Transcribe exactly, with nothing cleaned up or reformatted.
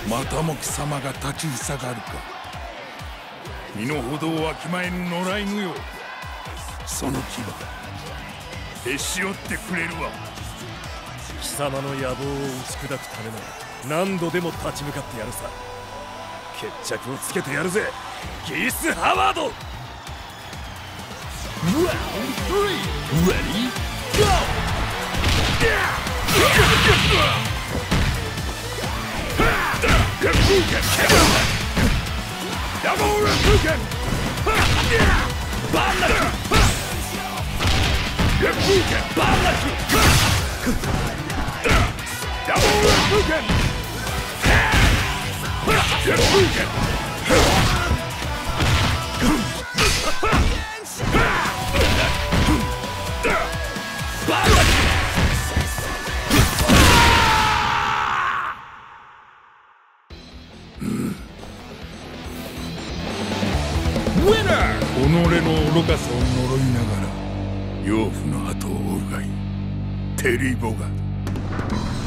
またも貴様が立ちふさがるか。身の程をわきまえぬ野良犬よ。その牙へし折ってくれるわ。 貴様の野望を打ち砕くためなら何度でも立ち向かってやるさ。決着をつけてやるぜ、ギース・ハワード。 Round three. Ready? Go! Double Replugen! Banlaku! Replugen! Banlaku! Double Replugen! Replugen! Winner! 己の愚かさを呪いながら養父の後を追うがいい。テリー・ボガード。